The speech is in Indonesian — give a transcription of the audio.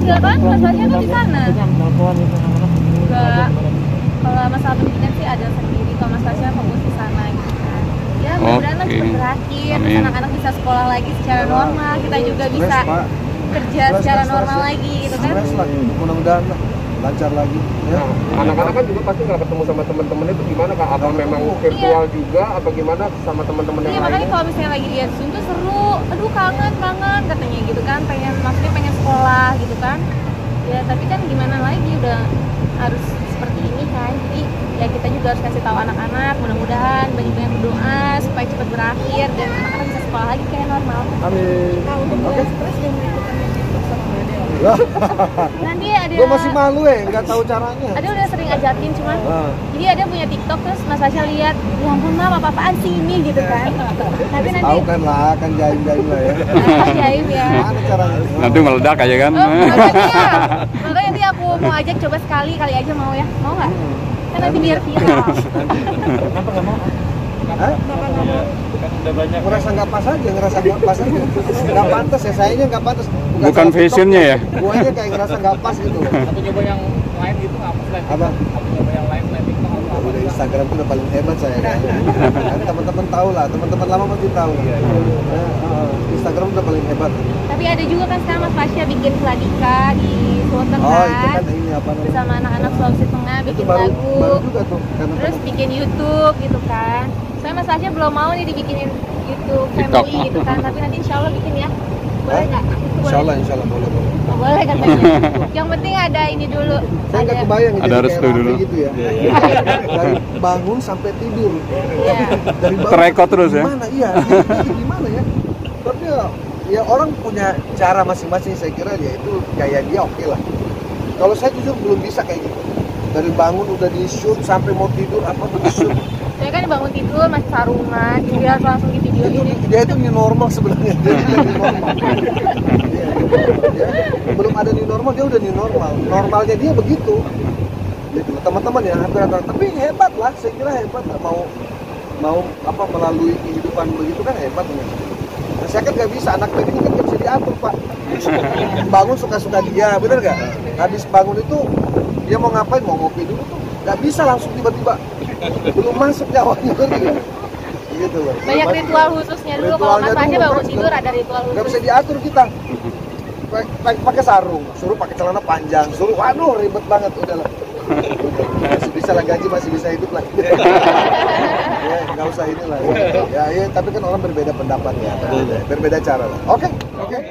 juga kan, Mas Basya tuh di sana. Enggak. Kalau masalah pendidikan sih ada sendiri, kalau Mas Basya fokus di sana gitu kan. Ya mudah-mudahan lah cepat berakhir, terus anak-anak bisa sekolah lagi secara normal, kita juga bisa kerja secara normal lagi gitu kan. Mudah-mudahan lah lancar lagi ya. Anak-anak kan juga pasti nggak ketemu sama teman-teman itu gimana Kak? Apa memang virtual juga apa gimana sama teman-teman yang lain? Iya makanya kalau misalnya lagi lihat Zoom tuh seru, aduh kangen katanya gitu kan, maksudnya pengen sekolah gitu kan. Ya tapi kan gimana lagi, udah harus seperti ini kan, jadi ya kita juga harus kasih tahu anak-anak, mudah-mudahan banyak-banyak berdoa supaya cepat berakhir dan anak-anak bisa sekolah lagi kayak normal. Amin. Nah, untuk mulai stres dan melakukan TikTok sama Dede. Nanti ada. Gue masih malu nggak tahu caranya. Ada udah sering ajakin cuman. Jadi ada punya TikTok terus Mas Basya lihat, ya ampun mah apa-apaan sih ini gitu kan. Tapi nanti. Tahu kan lah, kan jaim-jaim lah ya. Jaim ya. Mana caranya? Nanti meledak aja kan. Makanya nanti aku mau ajak coba sekali kali aja, mau ya? Mau nggak? Kan nanti biar viral. Kenapa nggak mau? Hah? Kan udah banyak. Ngerasa nggak pas aja, nggak pantas ya, sayanya nggak pantas. Bukan fashionnya ya? Guanya kayak ngerasa nggak pas gitu. Atau coba yang lain gitu apa selain Apa? Atau coba yang lain selain TikTok apa? Udah Instagram itu udah paling hebat saya kan. Kan teman-teman tahu lah, teman-teman lama pasti tahu. Instagram udah paling hebat. Tapi ada juga kan sekarang Mas Basya bikin Vladika di Sultan Oh itu kan. kan ini apa namanya? Bersama anak-anak Sulawesi Tengah Itu bikin baru lagu. juga tuh. Terus bikin YouTube gitu kan. Soalnya Mas Basya belum mau nih dibikinin YouTube TikTok. family gitu kan. Tapi nanti insya Allah bikin ya. Boleh nggak? Insya Allah boleh. Oh, boleh katanya. Yang penting ada ini dulu. Saya nggak kebayang Ada jadi restu kayak dulu. gitu ya. Dari bangun sampai tidur. Iya. Dari bangun Terekod terus ya? Gimana? Iya. Gimana ya? Tapi ya orang punya cara masing-masing, saya kira ya itu gaya dia oke lah. Kalau saya jujur belum bisa kayak gitu. Dari bangun udah di shoot sampai mau tidur apa tuh di shoot. Saya kan bangun tidur masih sarungan, jadi harus langsung di video ini. Dia itu new normal sebenarnya. Dia new normal. Ya, belum ada new normal, dia udah new normal. Normalnya dia begitu. Gitu. Teman-teman ya rata-rata. Tapi hebat lah, saya kira hebat lah. Mau apa melalui kehidupan begitu kan hebat. Nah, saya kan nggak bisa, anak ini kan nggak bisa diatur Pak. Bangun suka-suka dia, bener nggak? Habis bangun itu dia mau ngapain, mau ngopi dulu tuh nggak bisa langsung tiba-tiba belum masuk nyawanya gitu loh. Banyak ritual khususnya dulu. Kalau Mas Basya bangun tidur ada ritual khusus. Nggak bisa diatur kita. Pakai sarung, suruh pakai celana panjang, suruh, waduh ribet banget udahlah. Masih bisa lah, gaji masih bisa hidup lah. Ya nggak usah inilah. Ya, tapi kan orang berbeda pendapat ya, berbeda cara lah. Oke.